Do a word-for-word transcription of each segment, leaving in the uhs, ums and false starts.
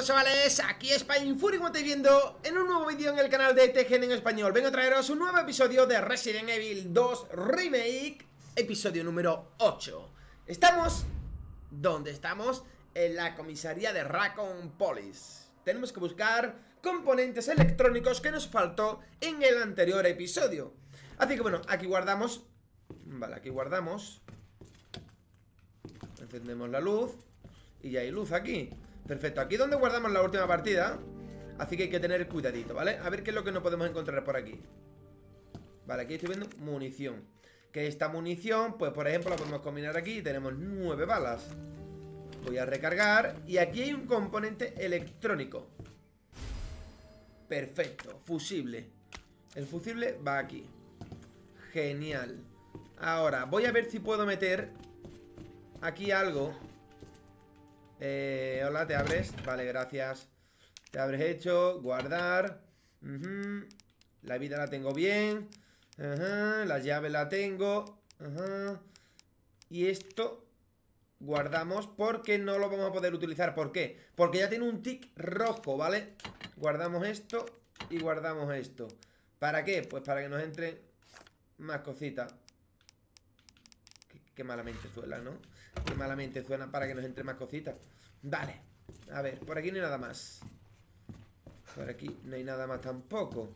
todos, chavales, aquí Spainfury, como estáis viendo, en un nuevo vídeo en el canal de T G N en español. Vengo a traeros un nuevo episodio de Resident Evil dos Remake, episodio número ocho. Estamos, ¿dónde estamos? En la comisaría de Raccoon Police. Tenemos que buscar componentes electrónicos que nos faltó en el anterior episodio. Así que bueno, aquí guardamos. Vale, aquí guardamos. Encendemos la luz. Y ya hay luz aquí. Perfecto, aquí es donde guardamos la última partida. Así que hay que tener cuidadito, ¿vale? A ver qué es lo que nos podemos encontrar por aquí. Vale, aquí estoy viendo munición. Que esta munición, pues por ejemplo la podemos combinar aquí y tenemos nueve balas. Voy a recargar. Y aquí hay un componente electrónico. Perfecto, fusible. El fusible va aquí. Genial. Ahora, voy a ver si puedo meter aquí algo. Eh, hola, ¿te abres? Vale, gracias. Te abres hecho, guardar. uh-huh. La vida la tengo bien. uh-huh. La llave la tengo. uh-huh. Y esto guardamos porque no lo vamos a poder utilizar. ¿Por qué? Porque ya tiene un tic rojo, ¿vale? Guardamos esto y guardamos esto. ¿Para qué? Pues para que nos entren más cositas. Qué, qué malamente suena, ¿no? Qué malamente suena para que nos entre más cositas. Vale, a ver, por aquí no hay nada más. Por aquí no hay nada más tampoco.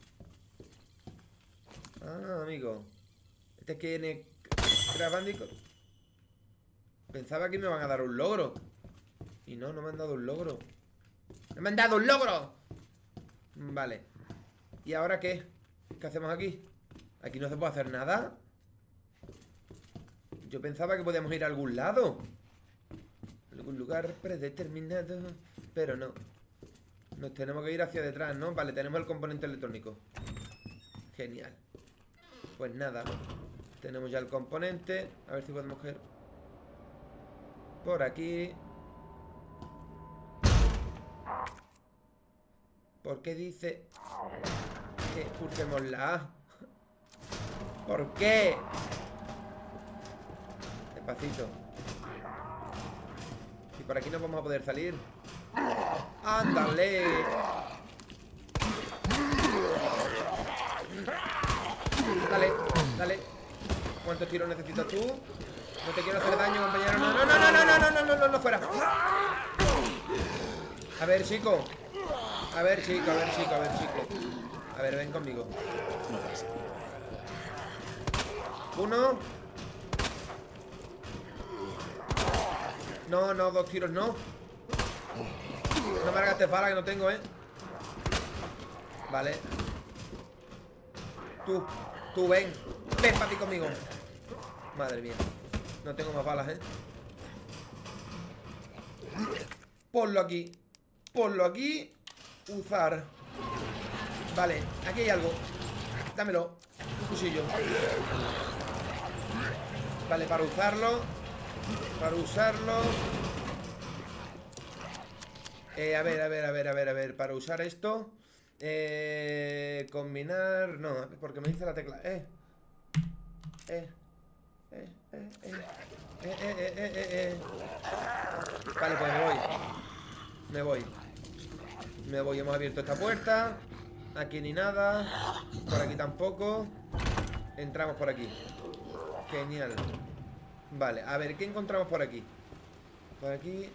Ah, amigo. Este es que viene Crash Bandicoot. Pensaba que me van a dar un logro. Y no, no me han dado un logro. ¡No me han dado un logro! Vale. ¿Y ahora qué? ¿Qué hacemos aquí? ¿Aquí no se puede hacer nada? Yo pensaba que podíamos ir a algún lado. Algún lugar predeterminado. Pero no. Nos tenemos que ir hacia detrás, ¿no? Vale, tenemos el componente electrónico. Genial. Pues nada. Tenemos ya el componente. A ver si podemos coger por aquí. ¿Por qué dice que pulsemos la A? ¿Por qué? Despacito. Y por aquí no vamos a poder salir. ¡Ándale! Dale, dale. ¿Cuántos tiros necesitas tú? No te quiero hacer daño, compañero. No, no, no, no, no, no, no, no, no, no, no, fuera. A ver, chico. A ver, chico, a ver, chico, a ver, chico. A ver, ven conmigo. Uno. No, no, dos tiros no. No me hagas bala que no tengo, eh. Vale. Tú, tú ven. Ven para ti conmigo. Madre mía. No tengo más balas, eh. Ponlo aquí. Ponlo aquí. Usar. Vale, aquí hay algo. Dámelo. Un cuchillo. Vale, para usarlo. Para usarlo. Eh, a ver, a ver, a ver, a ver, a ver. Para usar esto. Eh, combinar. No, porque me dice la tecla. Eh. Eh. Eh, eh, eh. Eh, eh, eh, eh, eh, eh. Vale, pues me voy. Me voy. Me voy, hemos abierto esta puerta. Aquí ni nada. Por aquí tampoco. Entramos por aquí. Genial. Vale, a ver, ¿qué encontramos por aquí? Por aquí.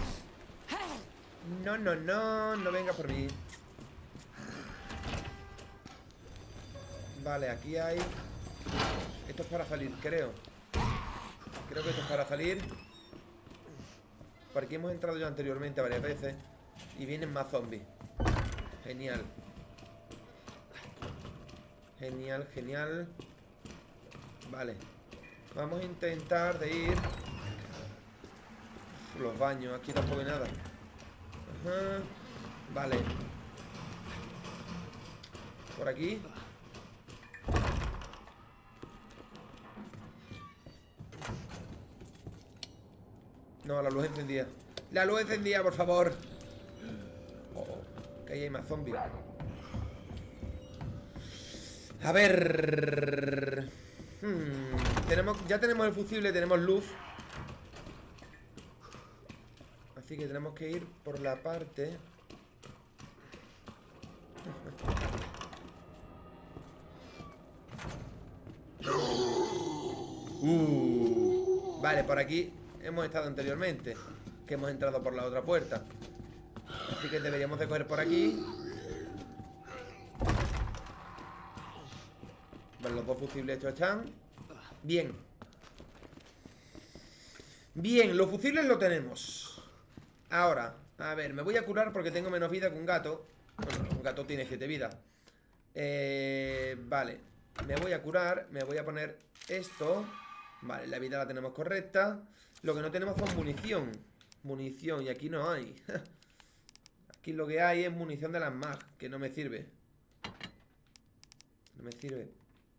No, no, no, no venga por mí. Vale, aquí hay. Esto es para salir, creo. Creo que esto es para salir. Por aquí hemos entrado ya anteriormente varias veces. Y vienen más zombies. Genial. Genial, genial. Vale. Vamos a intentar de ir. Los baños, aquí tampoco hay nada. Ajá. Vale. Por aquí. No, la luz encendida. La luz encendida, por favor. Oh, que ahí hay más zombies. A ver. Hmm. Tenemos, ya tenemos el fusible, tenemos luz. Así que tenemos que ir por la parte... Uh, vale, por aquí hemos estado anteriormente, que hemos entrado por la otra puerta. Así que deberíamos de coger por aquí. Vale, los dos fusibles estos están. Bien. Bien, los fusibles lo tenemos. Ahora, a ver, me voy a curar porque tengo menos vida que un gato. Bueno, un gato tiene siete vidas. Eh, vale, me voy a curar. Me voy a poner esto. Vale, la vida la tenemos correcta. Lo que no tenemos es munición. Munición, y aquí no hay. Aquí lo que hay es munición de las mag, que no me sirve. No me sirve.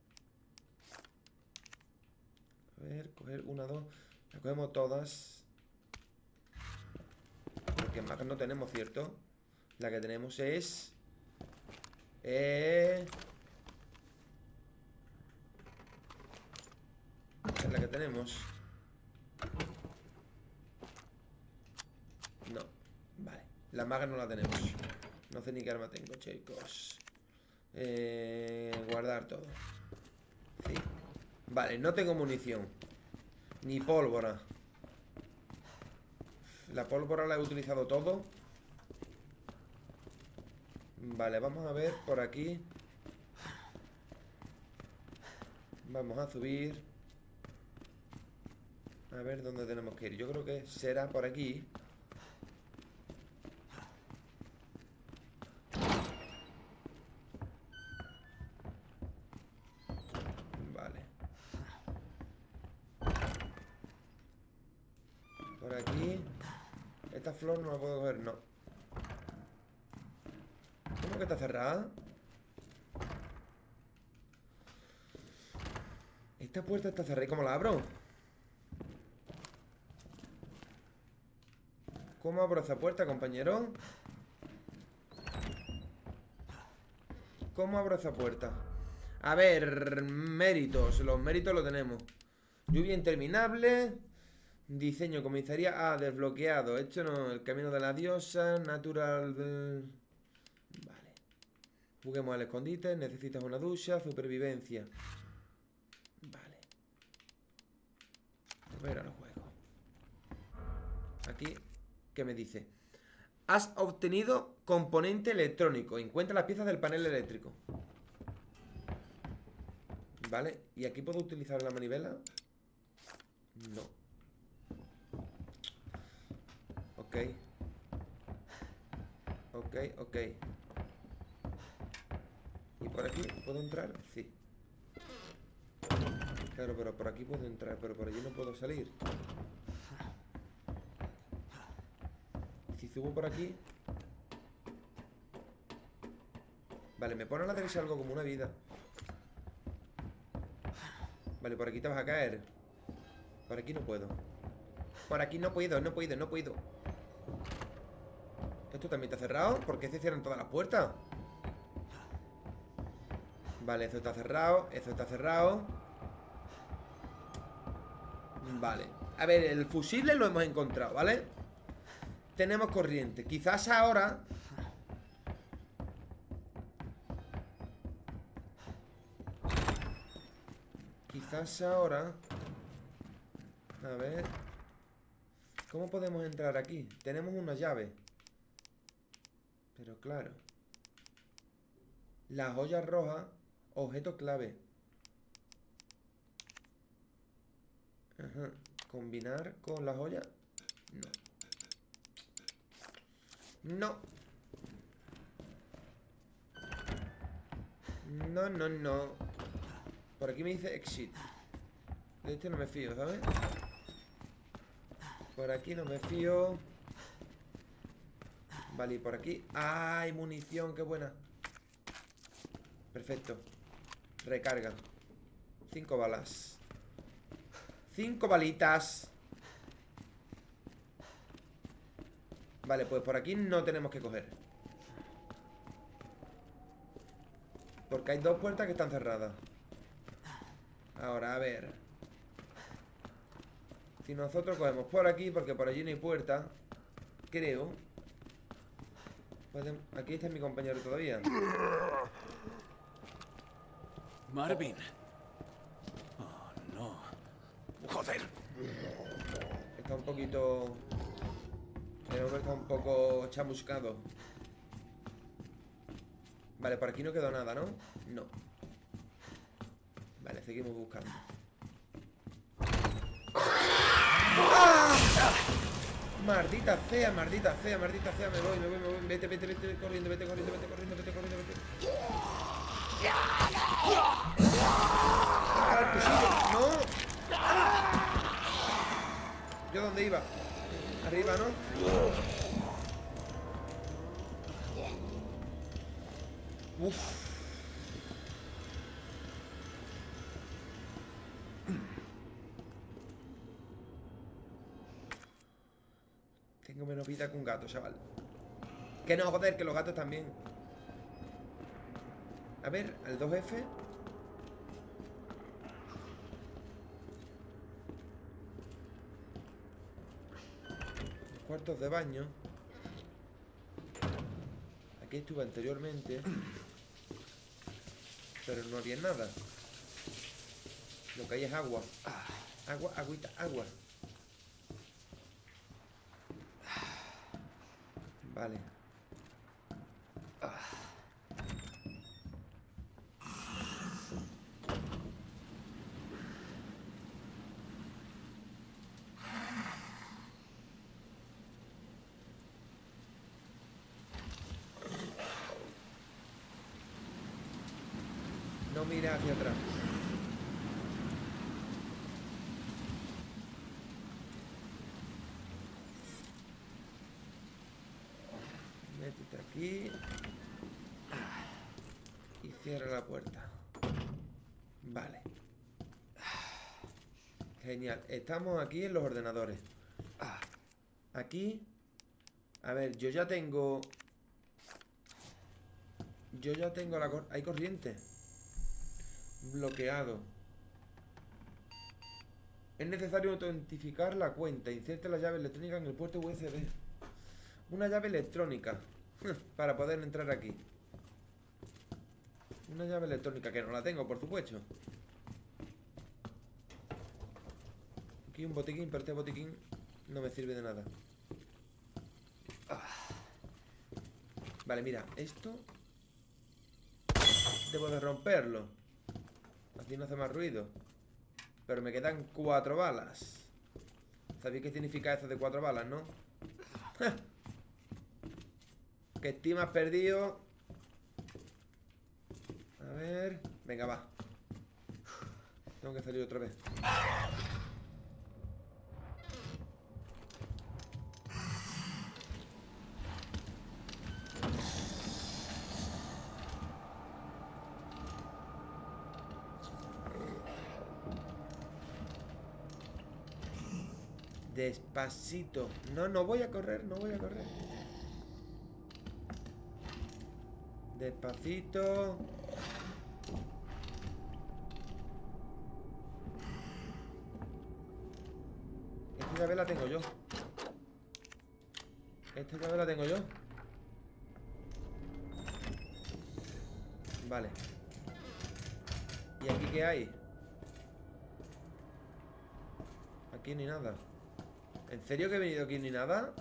A ver, coger una, dos. La cogemos todas. Porque mag no tenemos, ¿cierto? La que tenemos es... Eh... Es la que tenemos. No, vale. La maga no la tenemos. No sé ni qué arma tengo, chicos. eh, Guardar todo. Sí. Vale, no tengo munición. Ni pólvora. La pólvora la he utilizado todo. Vale, vamos a ver por aquí. Vamos a subir. A ver dónde tenemos que ir. Yo creo que será por aquí. Vale. Por aquí. Esta flor no la puedo coger, no. ¿Cómo que está cerrada? Esta puerta está cerrada. ¿Y cómo la abro? ¿Cómo abro esa puerta, compañero? ¿Cómo abro esa puerta? A ver, méritos. Los méritos los tenemos. Lluvia interminable. Diseño, comisaría. Ah, desbloqueado. Hecho no, el camino de la diosa. Natural. Vale. Juguemos al escondite. Necesitas una ducha. Supervivencia. Vale. A ver, ahora juego. Aquí. ¿Qué me dice? Has obtenido componente electrónico. Encuentra las piezas del panel eléctrico. Vale. ¿Y aquí puedo utilizar la manivela? No. Ok. Ok, ok. ¿Y por aquí puedo entrar? Sí. Claro, pero por aquí puedo entrar. Pero por allí no puedo salir. Si subo por aquí. Vale, me pone a la derecha algo como una vida. Vale, por aquí te vas a caer. Por aquí no puedo. Por aquí no puedo, no puedo, no puedo. ¿Esto también está cerrado? ¿Por qué se cierran todas las puertas? Vale, esto está cerrado. Esto está cerrado. Vale. A ver, el fusible lo hemos encontrado, ¿vale? Tenemos corriente. Quizás ahora... Quizás ahora... A ver... ¿Cómo podemos entrar aquí? Tenemos una llave. Pero claro... La joya roja... Objeto clave. Ajá. ¿Combinar con la joya? No. No. No, no, no. Por aquí me dice exit. De este no me fío, ¿sabes? Por aquí no me fío. Vale, y por aquí... ¡Ay, munición! ¡Qué buena! Perfecto. Recarga. Cinco balas. Cinco balitas. Vale, pues por aquí no tenemos que coger. Porque hay dos puertas que están cerradas. Ahora, a ver. Si nosotros cogemos por aquí, porque por allí no hay puerta. creo. Aquí está mi compañero todavía. Marvin. Oh, no. Joder. Está un poquito... El hombre está un poco chamuscado. Vale, por aquí no quedó nada, ¿no? No. Vale, seguimos buscando. ¡Ah! Maldita sea, maldita sea, maldita sea. Me voy, me voy, me voy. Vete, vete, vete, corriendo, vete, corriendo, vete, corriendo, vete, corriendo, vete. Saca el cuchillo. ¡No! ¿Yo dónde iba? Arriba, ¿no? Uf. Tengo menos vida que un gato, chaval. Que no, joder, que los gatos también. A ver, al dos F. Cuartos de baño. Aquí estuve anteriormente, pero no había nada. Lo que hay es agua. Agua, agüita, agua. Vale. No mira hacia atrás. Métete aquí. Y cierra la puerta. Vale. Genial. Estamos aquí en los ordenadores. Aquí. A ver, yo ya tengo... Yo ya tengo la... Cor... Hay corriente. Bloqueado. Es necesario autentificar la cuenta. Inserte la llave electrónica en el puerto U S B. Una llave electrónica. Para poder entrar aquí. Una llave electrónica, que no la tengo, por supuesto. Aquí un botiquín, pero este botiquín no me sirve de nada. Vale, mira, esto debo de romperlo. Así no hace más ruido. Pero me quedan cuatro balas. ¿Sabéis qué significa eso de cuatro balas, no? Que estimas perdido. A ver... Venga, va. Tengo que salir otra vez. Despacito. No, no voy a correr, no voy a correr. Despacito. Esta llave la tengo yo. Esta llave la tengo yo. Vale. ¿Y aquí qué hay? Aquí ni nada. ¿En serio que he venido aquí ni nada?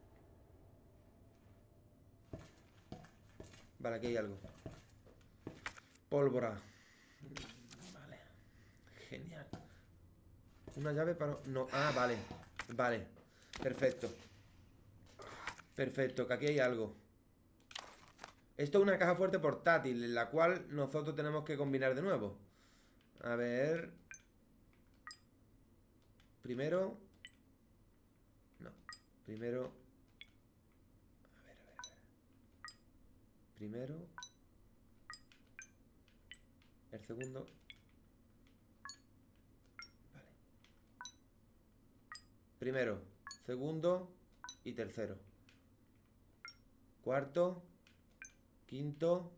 Vale, aquí hay algo. Pólvora. Vale. Genial. Una llave para... No, ah, vale. Vale. Perfecto. Perfecto, que aquí hay algo. Esto es una caja fuerte portátil, en la cual nosotros tenemos que combinar de nuevo. A ver... Primero... No. Primero... A ver, a ver, a ver. Primero... El segundo... Vale. Primero, segundo y tercero. Cuarto... Quinto...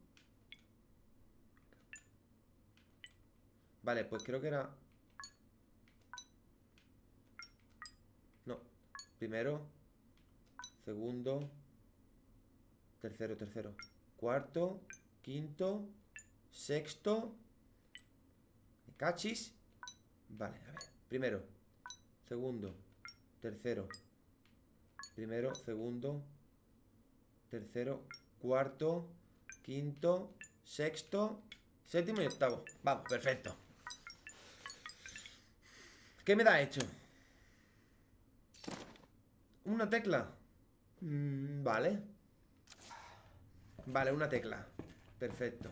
Vale, pues creo que era... No. Primero... segundo, tercero, tercero, cuarto, quinto, sexto. ¿Me cachis? Vale, a ver. Primero, segundo, tercero. Primero, segundo, tercero, cuarto, quinto, sexto, séptimo y octavo. Vamos, perfecto. ¿Qué me da hecho? Una tecla. Mm, vale. Vale, una tecla. Perfecto.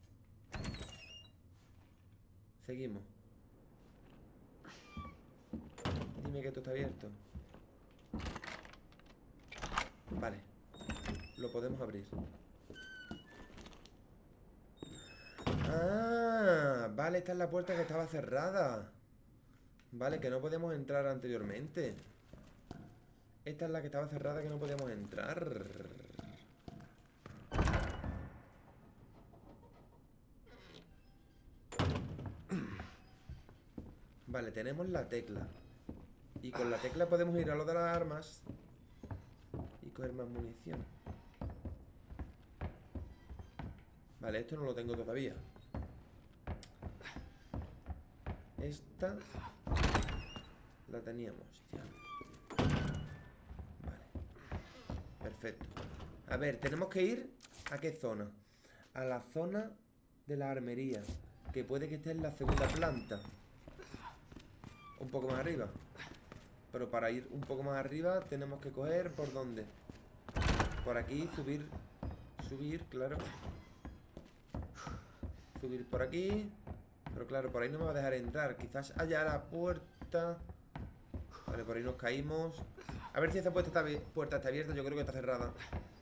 Seguimos. Dime que esto está abierto. Vale. Lo podemos abrir. Ah, vale, esta es la puerta que estaba cerrada. Vale, que no podíamos entrar anteriormente. Esta es la que estaba cerrada, que no podíamos entrar. Vale, tenemos la tecla. Y con la tecla podemos ir a lo de las armas y coger más munición. Vale, esto no lo tengo todavía. Esta la teníamos ya. Vale. Perfecto. A ver, tenemos que ir ¿a qué zona? A la zona de la armería, que puede que esté en la segunda planta. Un poco más arriba. Pero para ir un poco más arriba tenemos que coger ¿por dónde? Por aquí, subir. Subir, claro. Subir por aquí. Pero claro, por ahí no me va a dejar entrar. Quizás haya la puerta. Vale, por ahí nos caímos. A ver si esa puerta está, puerta está abierta. Yo creo que está cerrada.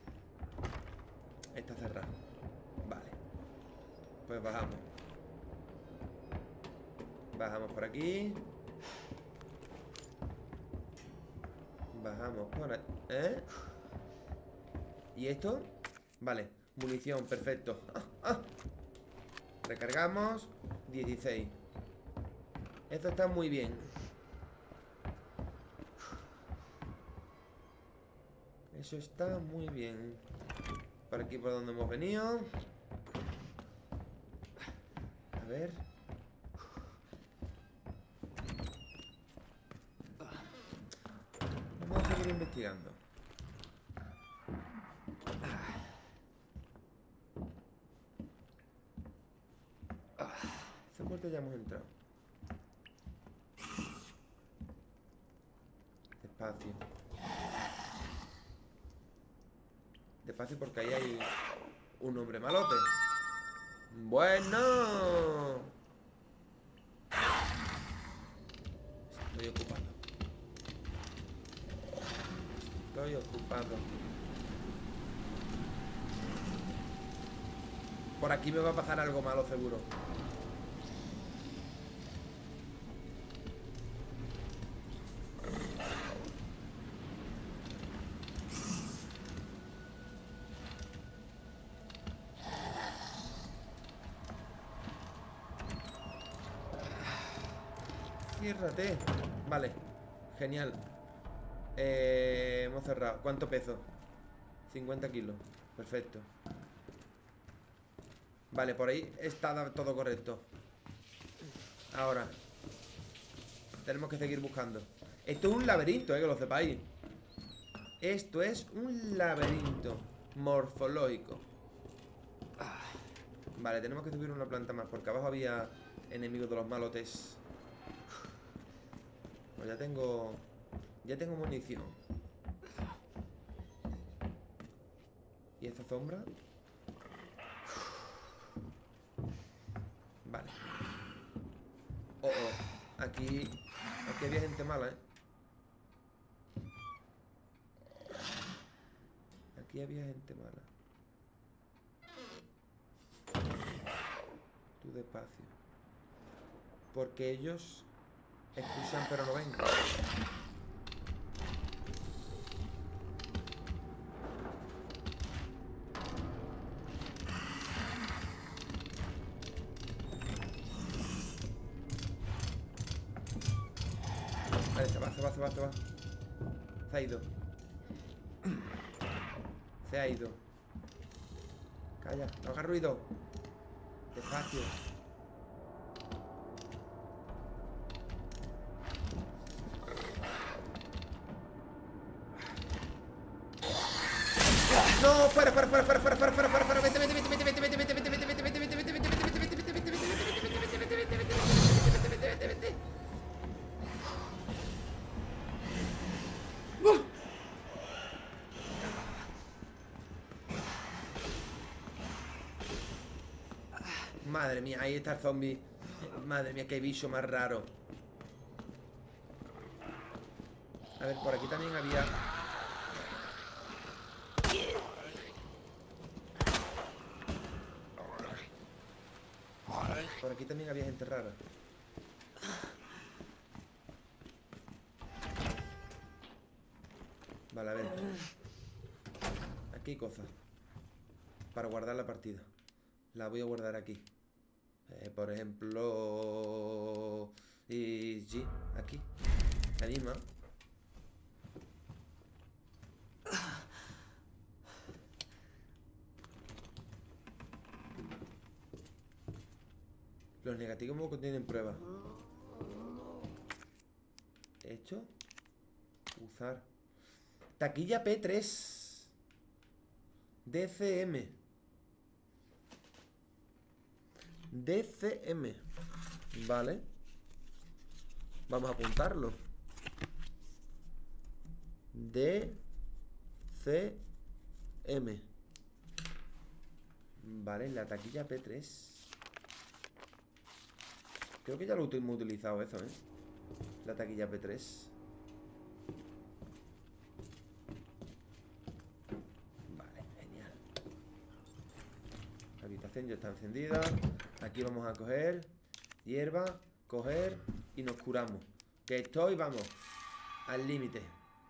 Está cerrada. Vale. Pues bajamos. Bajamos por aquí. Bajamos por ahí. ¿Eh? ¿Y esto? Vale, munición, perfecto. ¡Ah, ah! Recargamos. dieciséis. Esto está muy bien. Eso está muy bien. Por aquí por donde hemos venido. A ver. Vamos a seguir investigando. Esa puerta ya hemos entrado. Despacio. Despacio porque ahí hay un hombre malote. Bueno. Estoy ocupado. Estoy ocupado. Por aquí me va a pasar algo malo seguro. Ciérrate. Vale, genial. eh, Hemos cerrado. ¿Cuánto peso? cincuenta kilos. Perfecto. Vale, por ahí está todo correcto. Ahora tenemos que seguir buscando. Esto es un laberinto, eh, que lo sepáis. Esto es un laberinto morfológico. Vale, tenemos que subir una planta más, porque abajo había enemigos de los malotes. Pues ya tengo... Ya tengo munición. ¿Y esta sombra? Vale. Oh, oh. Aquí... Aquí había gente mala, ¿eh? Aquí había gente mala. Tú despacio. Porque ellos... escuchan pero no ven. Vale, se va, se va, se va, se va. Se ha ido. Se ha ido. Calla, no hagas ruido. Despacio. No, fuera, fuera, fuera, fuera, fuera, fuera, fuera, fuera, fuera, vete, vete, vete, vete, vete, vete, vete, vete, vete, vete, vete, vete, vete, vete, vete, vete, vete. Madre mía, ahí está el zombie. Madre mía, qué bicho más raro. A ver, por aquí también había... Por aquí también había gente rara. Vale, a ver. Aquí hay cosas para guardar la partida. La voy a guardar aquí. Eh, por ejemplo... Y... sí, aquí. La misma. Los negativos contienen pruebas. Hecho. Usar. Taquilla P tres. D C M. D C M. Vale. Vamos a apuntarlo. D C M. Vale, la taquilla P tres. Creo que ya lo hemos utilizado eso, ¿eh? La taquilla P tres. Vale, genial. La habitación ya está encendida. Aquí vamos a coger hierba, coger y nos curamos. Que estoy, vamos, al límite.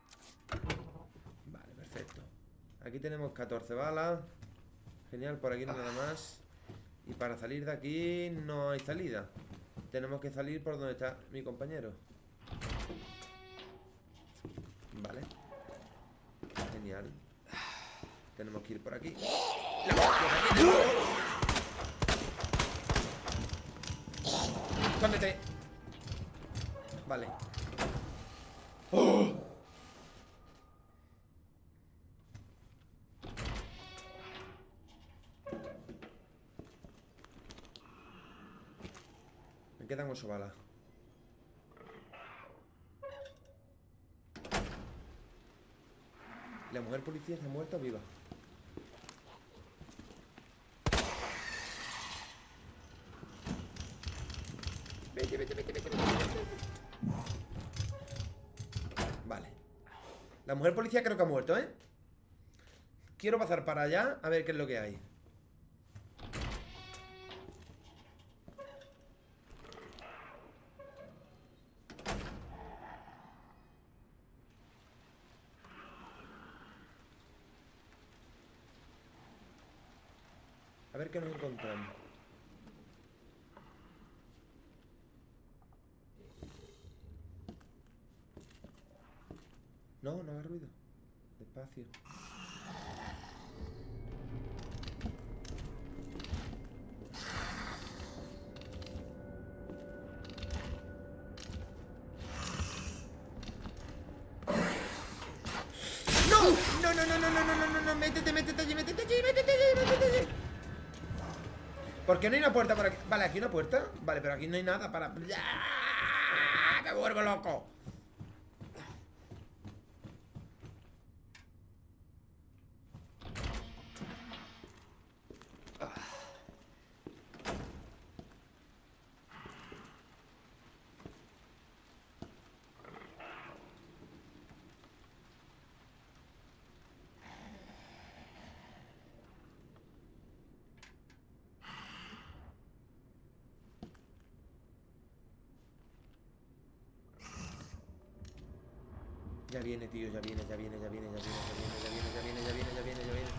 Vale, perfecto. Aquí tenemos catorce balas. Genial, por aquí no hay nada más. Y para salir de aquí no hay salida. Tenemos que salir por donde está mi compañero. Vale. Genial. Tenemos que ir por aquí. ¡Escóndete! Vale. ¡Oh! Me quedan ocho balas. ¿La mujer policía está muerta o viva? Vete, vete, vete, vete, vete, vete. Vale. La mujer policía creo que ha muerto, ¿eh? Quiero pasar para allá a ver qué es lo que hay. A ver qué nos encontramos. No, no haga ruido. Despacio. ¡No! No, no, no, no, no, no, no, no, no, métete, métete allí, métete allí, métete allí, métete allí. ¿Por qué no hay una puerta por aquí? Vale, aquí hay una puerta. Vale, pero aquí no hay nada para... ¡Ah! ¡Me vuelvo loco! Ya viene, tío, ya viene, ya viene, ya viene, ya viene, ya viene, ya viene, ya viene, ya viene, ya viene,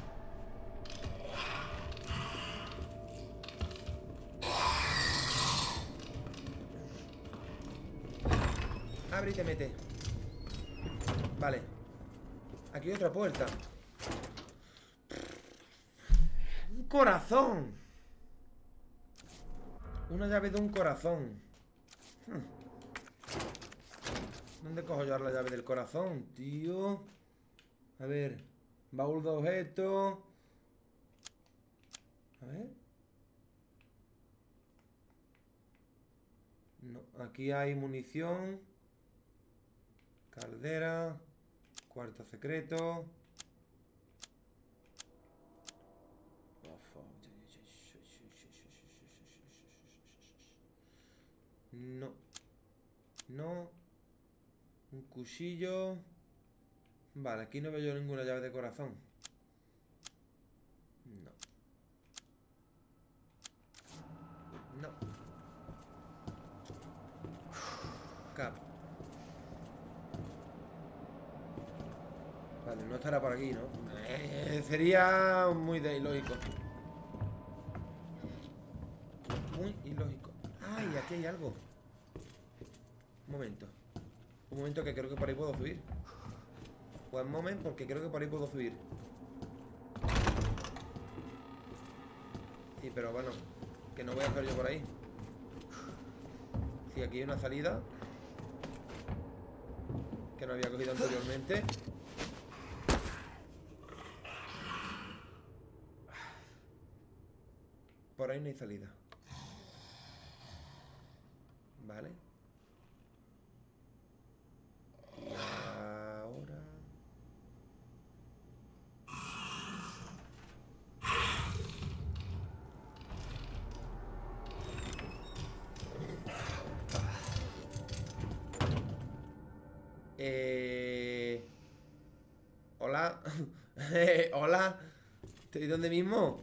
ya viene. Abre y te mete. Vale. Aquí hay otra puerta. corazón. Una llave de un corazón. Hmm. ¿Dónde cojo yo ahora la llave del corazón, tío? A ver. Baúl de objetos. A ver. No, aquí hay munición. Caldera. Cuarto secreto. No. No. Un cuchillo. Vale, aquí no veo yo ninguna llave de corazón. No. No. Cap. Vale, no estará por aquí, ¿no? Eh, sería muy de ilógico. Muy ilógico. ¡Ay! Aquí hay algo. Un momento. Un momento que creo que por ahí puedo subir. One moment, porque creo que por ahí puedo subir. Sí, pero bueno, que no voy a hacer yo por ahí. Sí, aquí hay una salida que no había cogido anteriormente. Por ahí no hay salida. Vale. Y ahora... Eh... Hola. Hola. ¿Estoy donde mismo?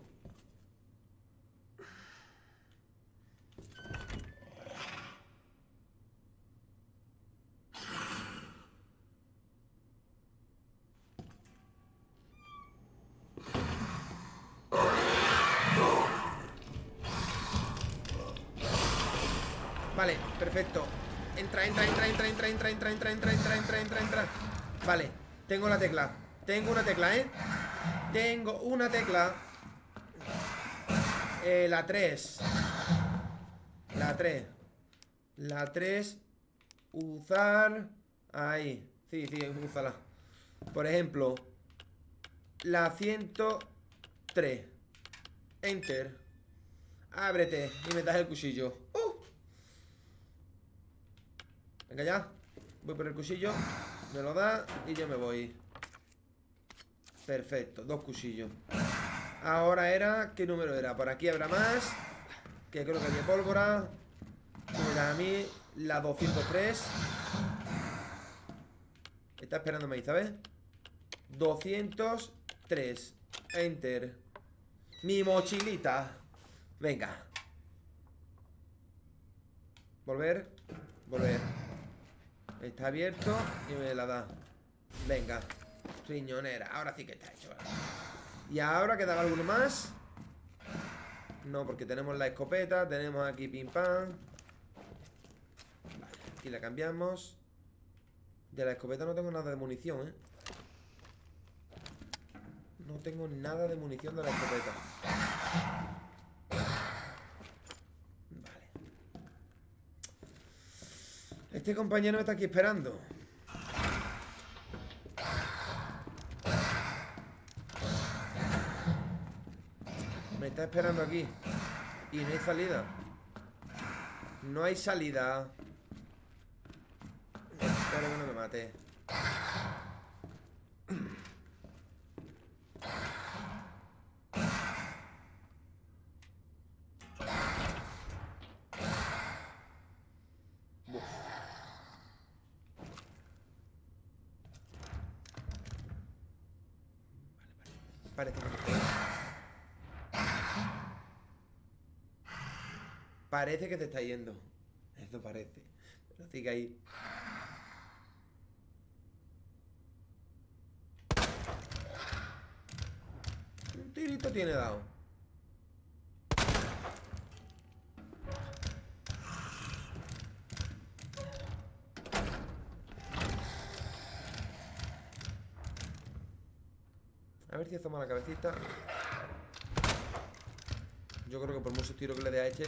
Vale, perfecto. Entra, entra, entra, entra, entra, entra, entra, entra, entra, entra, entra, entra, entra. Vale, tengo la tecla. Tengo una tecla, ¿eh? Tengo una tecla. Eh, la tres. La tres. La tres. Usar. Ahí. Sí, sí, úsala. Por ejemplo, la ciento tres. Enter. Ábrete y me das el cuchillo. Uh. Venga ya. Voy por el cuchillo. Me lo da y yo me voy. Perfecto, dos cuchillos. Ahora era... ¿Qué número era? Por aquí habrá más. Que creo que había pólvora. Mira, a mí la doscientos tres. Está esperándome ahí, ¿sabes? doscientos tres. Enter. Mi mochilita. Venga. Volver. Volver. Está abierto y me la da. Venga. Riñonera. Ahora sí que está hecho. Y ahora quedaba alguno más. No, porque tenemos la escopeta. Tenemos aquí pim pam. Vale, aquí la cambiamos. De la escopeta no tengo nada de munición, ¿eh? No tengo nada de munición de la escopeta. Vale. Este compañero me está aquí esperando. Me está esperando aquí. Y no hay salida. No hay salida. Espero que no me mate. Uf. Vale, parece que te está... Parece que te está yendo. Eso parece. Pero sigue ahí. Un tirito tiene dado. A ver si asoma la cabecita. Yo creo que por muchos tiros que le dé a este.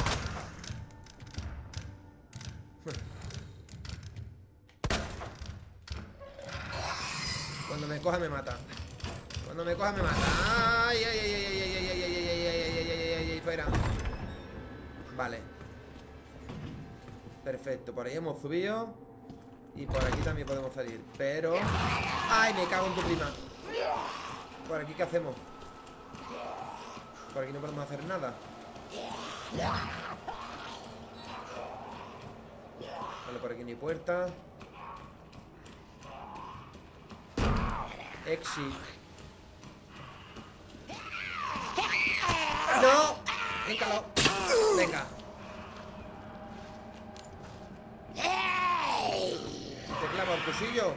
Cuando me coja me mata. Cuando me coja me mata. Ay, ay, ay, ay, ay, ay, ay, ay, ay, ay, ay, ay, ay, ay, ay, fuera. Vale. Perfecto, por ahí hemos subido. Y por aquí también podemos salir. Pero... ¡ay, me cago en tu prima! ¿Por aquí qué hacemos? Por aquí no podemos hacer nada. Vale, por aquí ni puerta. Exit. ¡No! ¡Éncalo! Venga. ¿Te clava el cuchillo?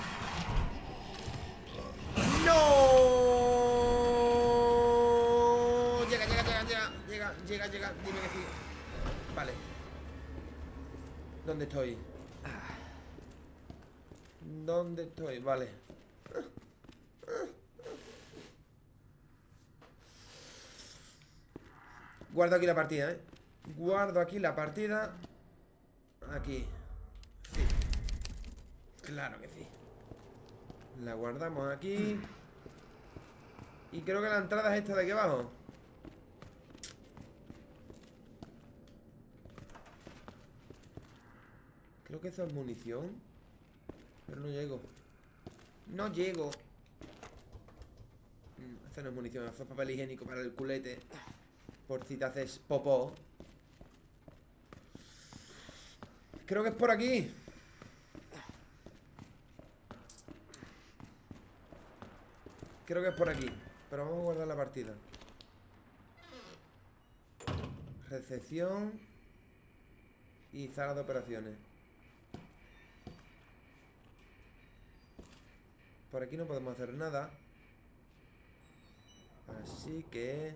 ¡No! Llega, llega, llega, llega, llega, llega, llega. Dime que sí. Vale. ¿Dónde estoy? ¿Dónde estoy? Vale. Guardo aquí la partida, ¿eh? Guardo aquí la partida. Aquí. Sí. Claro que sí. La guardamos aquí. Y creo que la entrada es esta de aquí abajo. Creo que eso es munición. Pero no llego. No llego. Eso no es munición, eso es papel higiénico para el culete. Por si te haces popó. Creo que es por aquí. Creo que es por aquí. Pero vamos a guardar la partida. Recepción. Y sala de operaciones. Por aquí no podemos hacer nada. Así que...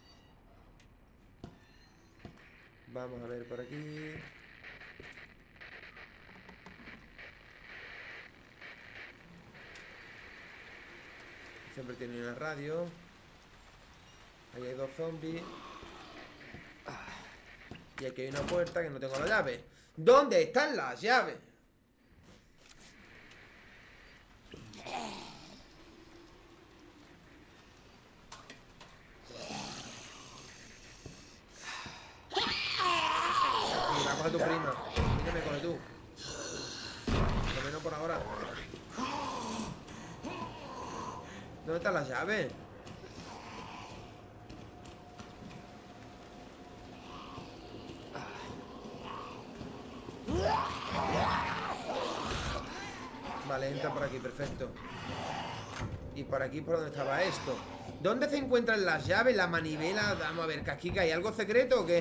vamos a ver por aquí. Siempre tiene una radio. Ahí hay dos zombies. Y aquí hay una puerta que no tengo la llave. ¿Dónde están las llaves? Mira, coge tu prima. Mira, me coge tú. Por lo menos por ahora. ¿Dónde están las llaves? Vale, entra por aquí, perfecto. Y por aquí por donde estaba esto. ¿Dónde se encuentran las llaves, la manivela? Vamos a ver, que aquí hay algo secreto o qué.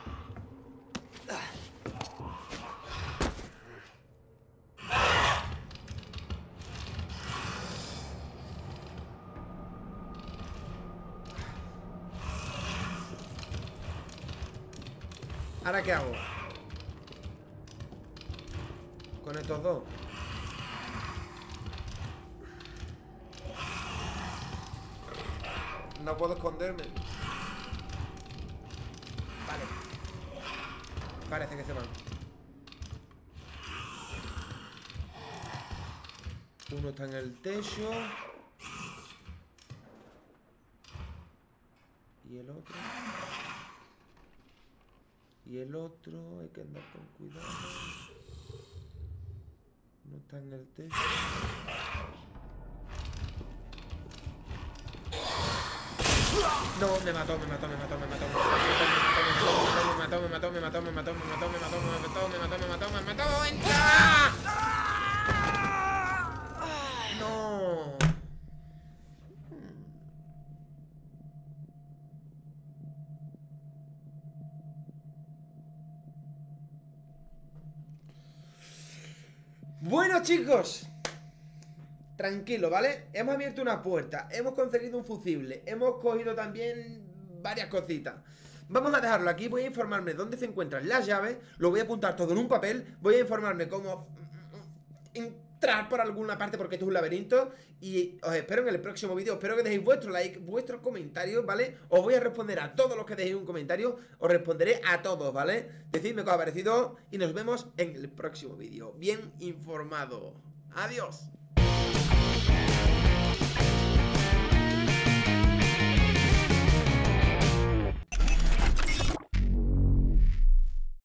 ¿Ahora qué hago? Con estos dos. No puedo esconderme. Vale. Parece que se van. Uno está en el techo. Y el otro. Y el otro, hay que andar con cuidado. No está en el techo. No, me mató, me mató, me mató, me mató, me mató, me mató, me mató, me mató, me mató, me mató, me mató, me mató, me mató, me mató, me mató, me mató, ¡entra! No. Bueno, chicos, tranquilo, ¿vale? Hemos abierto una puerta, hemos conseguido un fusible, hemos cogido también varias cositas. Vamos a dejarlo aquí, voy a informarme dónde se encuentran las llaves, lo voy a apuntar todo en un papel, voy a informarme cómo entrar por alguna parte porque esto es un laberinto. Y os espero en el próximo vídeo. Espero que dejéis vuestro like, vuestros comentarios, ¿vale? Os voy a responder a todos los que dejéis un comentario. Os responderé a todos, ¿vale? Decidme qué os ha parecido y nos vemos en el próximo vídeo. Bien informado. Adiós.